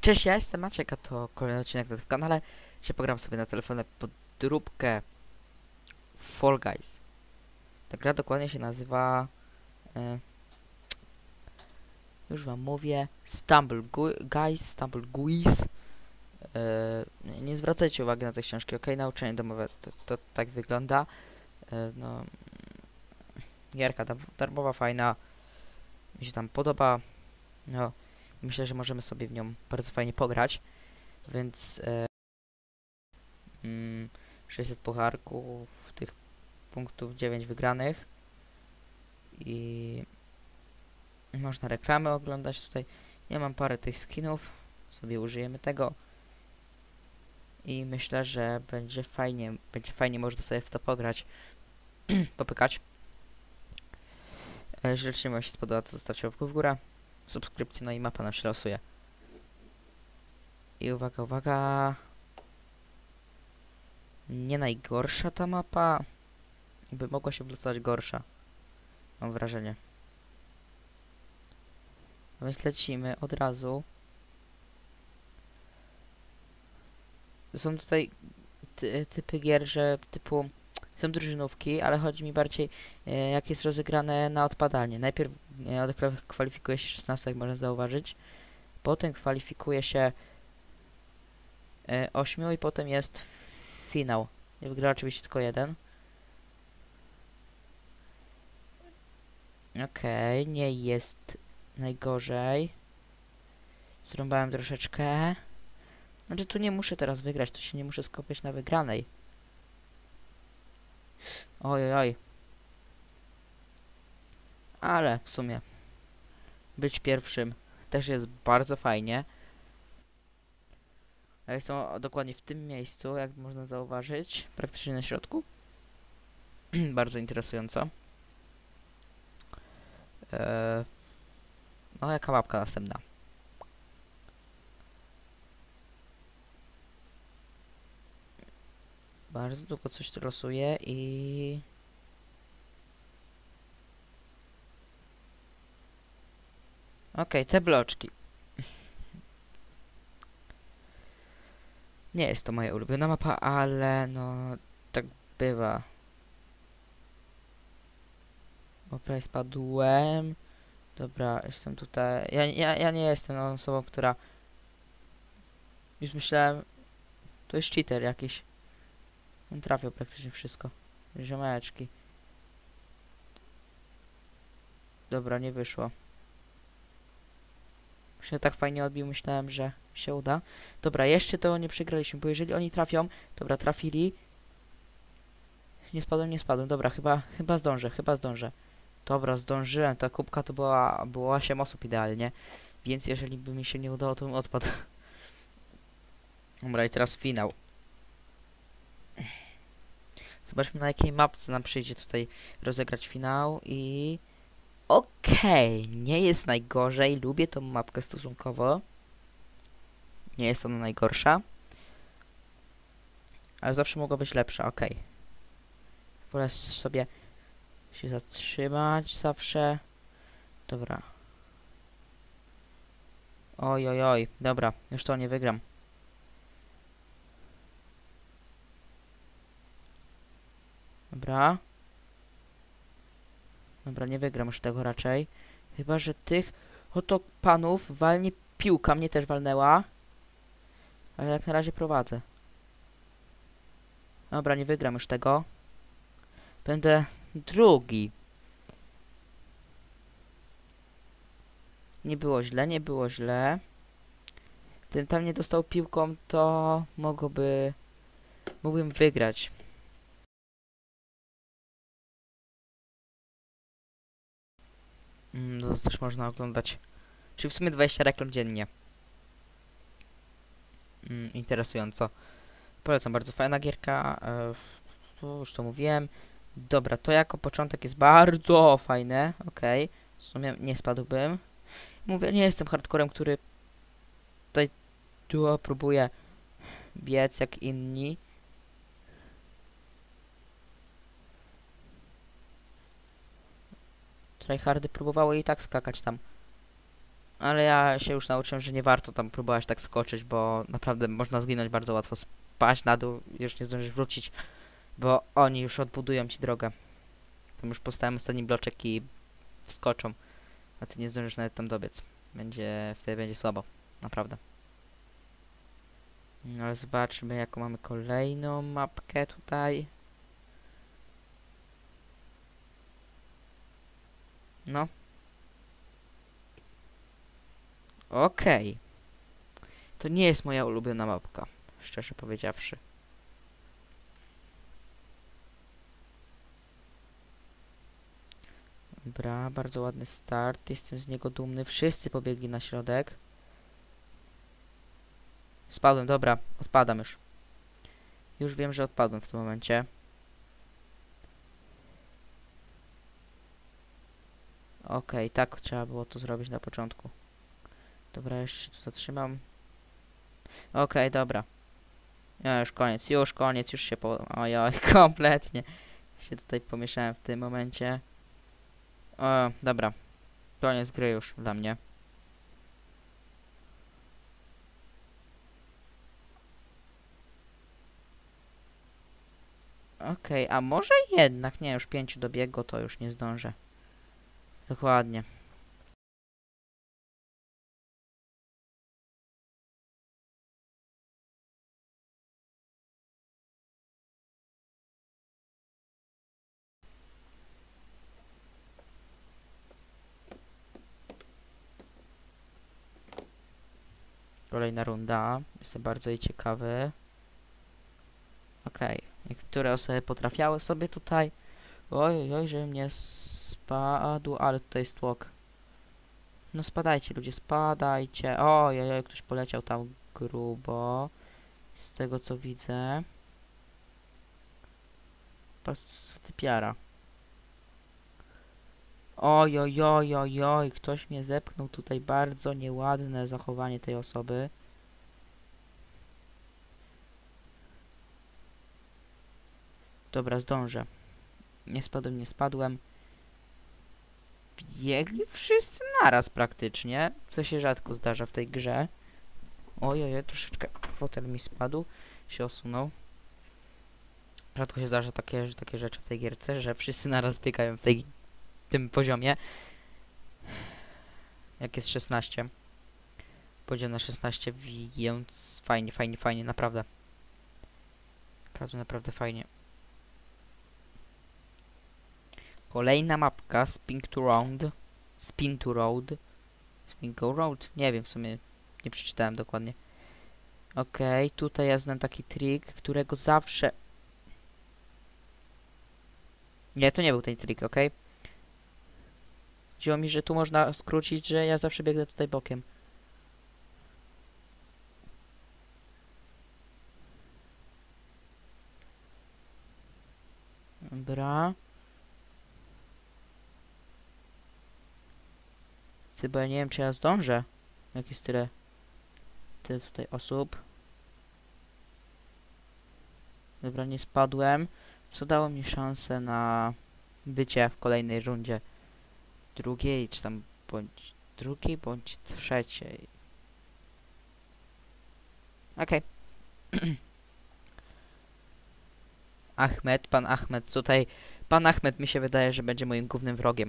Cześć, ja jestem Maciek, a to kolejny odcinek na tym kanale. Dzisiaj pogram sobie na telefonie podróbkę Fall Guys. Ta gra dokładnie się nazywa... już wam mówię... Stumble Guys. Nie zwracajcie uwagi na te książki, ok? Nauczenie domowe, to tak wygląda. No... Gierka darmowa, fajna. Mi się tam podoba. No... Myślę, że możemy sobie w nią bardzo fajnie pograć. Więc... 600 pucharków, tych punktów 9 wygranych i można reklamy oglądać tutaj. Ja mam parę tych skinów, sobie użyjemy tego i myślę, że będzie fajnie można sobie w to pograć, popykać. Jeżeli wam się spodoba, to zostawcie łapkę w górę, subskrypcję, no i mapa nam się losuje. I uwaga, uwaga, nie najgorsza ta mapa, by mogła się wylosować gorsza, mam wrażenie. A więc lecimy od razu. Są tutaj typy gier, że typu są drużynówki, ale chodzi mi bardziej jak jest rozegrane na odpadanie. Najpierw kwalifikuje się 16, jak można zauważyć. Potem kwalifikuje się 8 i potem jest finał. I wygra oczywiście tylko jeden. Okej, nie jest najgorzej. Zrąbałem troszeczkę. Znaczy tu nie muszę teraz wygrać, tu się nie muszę skupiać na wygranej. Oj, oj, oj. Ale w sumie być pierwszym też jest bardzo fajnie. A jestem dokładnie w tym miejscu, jak można zauważyć, praktycznie na środku. Bardzo interesująco. No, jaka mapka następna? Bardzo długo coś tu losuje i... Okej, te bloczki. Nie jest to moja ulubiona mapa, ale no... tak bywa. O, prawie spadłem. Dobra, jestem tutaj... Ja nie jestem osobą, która... Już myślałem... To jest cheater jakiś. On trafił praktycznie wszystko. Ziomeczki. Dobra, nie wyszło. Się tak fajnie odbił, myślałem, że się uda. Dobra, jeszcze to nie przegraliśmy, bo jeżeli oni trafią... Dobra, trafili. Nie spadłem, nie spadłem. Dobra, chyba zdążę. Dobra, zdążyłem. Ta kubka to było 8 osób idealnie. Więc jeżeli by mi się nie udało, to bym odpadł. Dobra, i teraz finał. Zobaczmy, na jakiej mapce nam przyjdzie tutaj rozegrać finał i... Okej, nie jest najgorzej. Lubię tą mapkę stosunkowo. Nie jest ona najgorsza. Ale zawsze mogła być lepsza, okej. Wolę sobie się zatrzymać zawsze. Dobra. Oj, oj, oj. Dobra, już to nie wygram. Dobra. Dobra, nie wygram już tego raczej. Chyba, że tych oto panów walnie piłka. Mnie też walnęła. Ale jak na razie prowadzę. Dobra, nie wygram już tego. Będę drugi. Nie było źle, nie było źle. Gdybym tam nie dostał piłką, to mógłbym wygrać. To też można oglądać. Czyli w sumie 20 reklam dziennie. Interesująco. Polecam, bardzo fajna gierka. Już to mówiłem. Dobra, to jako początek jest bardzo fajne. Okej. W sumie nie spadłbym. Mówię, nie jestem hardcorem, który tutaj próbuje biec jak inni. Tryhardy próbowały i tak skakać tam. Ale ja się już nauczyłem, że nie warto tam próbować tak skoczyć, bo naprawdę można zginąć bardzo łatwo. Spaść na dół, już nie zdążysz wrócić, bo oni już odbudują ci drogę. Tam już postawimy ostatni bloczek i wskoczą, a ty nie zdążysz nawet tam dobiec. Wtedy będzie słabo, naprawdę. No ale zobaczmy, jaką mamy kolejną mapkę tutaj. No. Okej. To nie jest moja ulubiona mapka, szczerze powiedziawszy. Dobra, bardzo ładny start. Jestem z niego dumny. Wszyscy pobiegli na środek. Spadłem, dobra. Odpadam już. Już wiem, że odpadłem w tym momencie. Okej, tak trzeba było to zrobić na początku. Dobra, jeszcze się tu zatrzymam. Okej, dobra. Ja już koniec, już się Ojoj, kompletnie się tutaj pomieszałem w tym momencie. O, dobra. Koniec gry już dla mnie. Okej, a może jednak, nie, już 5 dobiegło, to już nie zdążę. Dokładnie. Kolejna runda. Jestem bardzo jej ciekawy. Okej. Niektóre osoby potrafiały sobie tutaj. Oj, oj, że mnie spadł, ale tutaj jest tłok. No spadajcie ludzie, spadajcie. Oj, oj, oj, ktoś poleciał tam grubo. Z tego co widzę. Patrz, co ty piara. Oj, oj, oj, oj, oj, ktoś mnie zepchnął tutaj. Bardzo nieładne zachowanie tej osoby. Dobra, zdążę. Nie spadłem, nie spadłem. Biegli wszyscy naraz praktycznie, co się rzadko zdarza w tej grze. Oj, oj, oj, troszeczkę fotel mi spadł, się osunął. Rzadko się zdarza takie rzeczy w tej gierce, że wszyscy naraz biegają w tym poziomie. Jak jest 16. Poziom na 16, więc fajnie, fajnie, fajnie, naprawdę. Naprawdę, naprawdę fajnie. Kolejna mapka, Spin to Road. Spin to Road. Spin to Road? Nie wiem, w sumie nie przeczytałem dokładnie. Okej, tutaj ja znam taki trik, którego zawsze... Nie, to nie był ten trik, okej? Chodziło mi, że tu można skrócić, że ja zawsze biegnę tutaj bokiem. Dobra. Bo ja nie wiem, czy ja zdążę. Jak jest tyle tutaj osób. Dobra, nie spadłem. Co dało mi szansę na bycie w kolejnej rundzie. Drugiej, czy tam drugiej, bądź trzeciej. Okej. Ahmed, pan Ahmed. Tutaj pan Ahmed mi się wydaje, że będzie moim głównym wrogiem.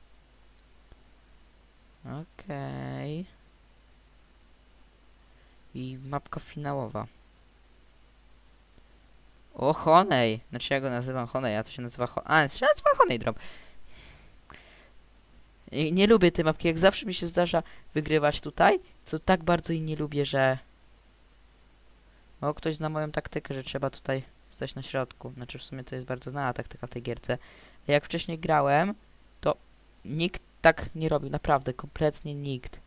Okej. I mapka finałowa. O, Honej! Znaczy ja go nazywam Honej, a to się nazywa to się nazywa Honej Drop. I nie lubię tej mapki, jak zawsze mi się zdarza wygrywać tutaj, to tak bardzo jej nie lubię, że... O, ktoś zna moją taktykę, że trzeba tutaj stać na środku. Znaczy w sumie to jest bardzo znana taktyka w tej gierce. A jak wcześniej grałem, to nikt tak nie robił, naprawdę, kompletnie nikt.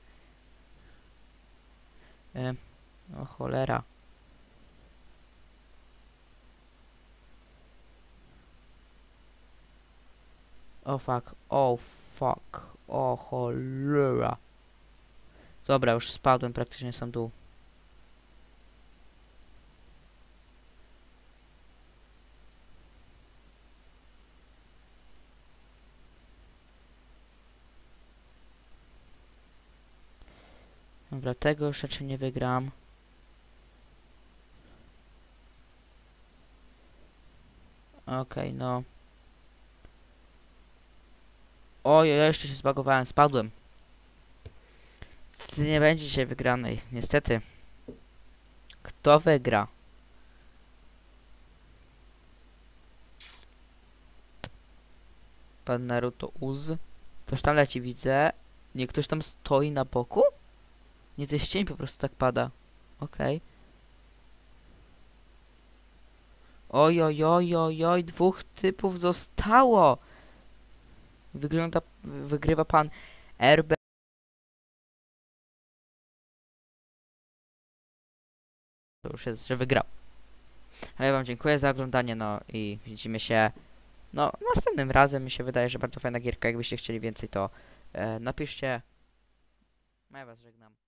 O cholera. O fuck, o fuck, o cholera. Dobra, już spadłem praktycznie sam dół. Dobra, tego już raczej nie wygram. Okej, no. Oj, ja jeszcze się zbagowałem, spadłem. Nie będzie dzisiaj wygranej, niestety. Kto wygra? Pan Naruto Uz. Ktoś tam leci, widzę. Nie, ktoś tam stoi na boku? Nie, to jest cień, po prostu tak pada. Okej. Oj, oj, oj, oj, oj, dwóch typów zostało. Wygrywa pan RB. To już jest, że wygrał. Ale ja wam dziękuję za oglądanie, no i widzimy się, no, następnym razem. Mi się wydaje, że bardzo fajna gierka. Jakbyście chcieli więcej, to napiszcie. No ja was żegnam.